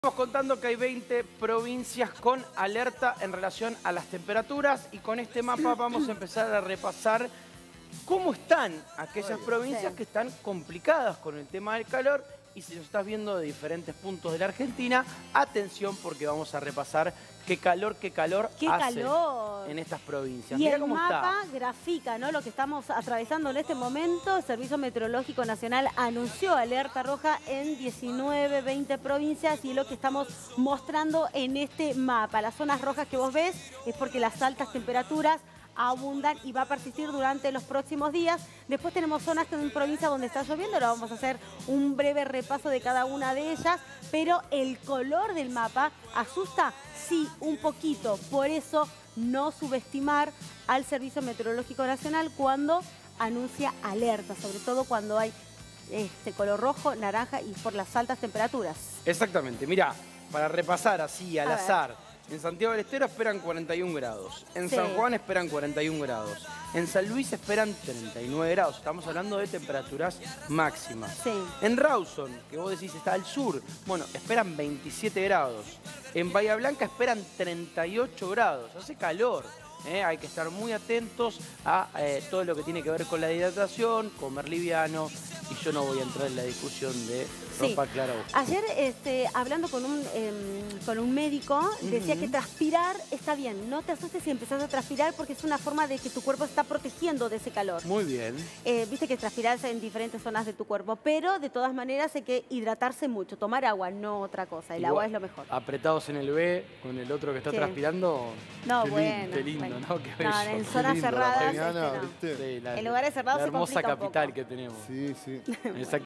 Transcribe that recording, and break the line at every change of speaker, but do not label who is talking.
Estamos contando que hay 20 provincias con alerta en relación a las temperaturas y con este mapa vamos a empezar a repasar cómo están aquellas provincias que están complicadas con el tema del calor. Y si lo estás viendo de diferentes puntos de la Argentina, atención porque vamos a repasar qué calor hace en estas provincias.
Y
Mirá
el
cómo
mapa
está.
grafica, ¿no?, lo que estamos atravesando en este momento. El Servicio Meteorológico Nacional anunció alerta roja en 19, 20 provincias y lo que estamos mostrando en este mapa. Las zonas rojas que vos ves es porque las altas temperaturas abundan y va a persistir durante los próximos días. Después tenemos zonas en provincias donde está lloviendo, ahora vamos a hacer un breve repaso de cada una de ellas, pero el color del mapa asusta, sí, un poquito. Por eso no subestimar al Servicio Meteorológico Nacional cuando anuncia alerta, sobre todo cuando hay este color rojo, naranja y por las altas temperaturas.
Exactamente, mirá, para repasar así al azar. En Santiago del Estero esperan 41 grados, en San Juan esperan 41 grados, en San Luis esperan 39 grados, estamos hablando de temperaturas máximas. En Rawson, que vos decís está al sur, bueno, esperan 27 grados, en Bahía Blanca esperan 38 grados, hace calor. Hay que estar muy atentos a todo lo que tiene que ver con la hidratación, comer liviano, y yo no voy a entrar en la discusión de ropa clara o oscura.
Ayer, hablando con un médico, decía que transpirar está bien. No te asustes si empezás a transpirar porque es una forma de que tu cuerpo está protegiendo de ese calor.
Muy bien.
Viste que transpirás en diferentes zonas de tu cuerpo, pero de todas maneras hay que hidratarse mucho, tomar agua, no otra cosa. El agua es lo mejor.
Apretados en el B con el otro que está transpirando.
No,
qué lindo, ¿no? Qué bello.
No, en zonas cerradas,
Sí,
en lugares cerrados
la
se complica
hermosa
un poco.
capital que tenemos.
Sí, sí.
Exactamente.